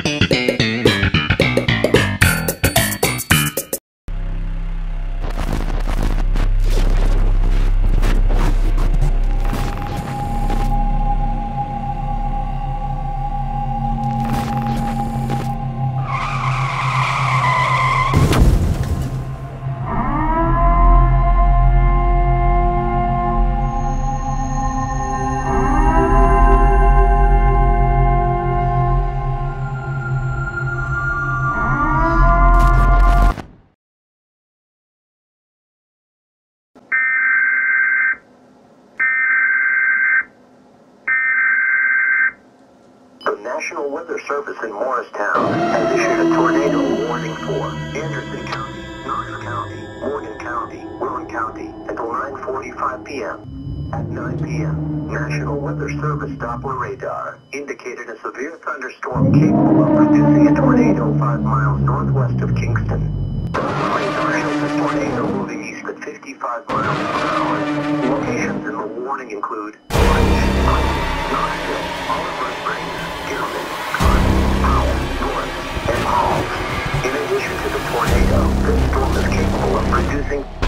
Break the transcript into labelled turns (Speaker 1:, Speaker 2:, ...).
Speaker 1: The National Weather Service in Morristown has issued a tornado warning for Anderson County, Knox County, Morgan County, Rowan County until 9:45 p.m. At 9 p.m., National Weather Service Doppler radar indicated a severe thunderstorm capable of producing a tornado 5 miles northwest of Kingston. Doppler radar shows the tornado moving east at 55 miles per hour. Locations in the warning include Knoxville, Oliver Springs, Gilman, Powell, North, and Halls. In addition to the tornado, this storm is capable of producing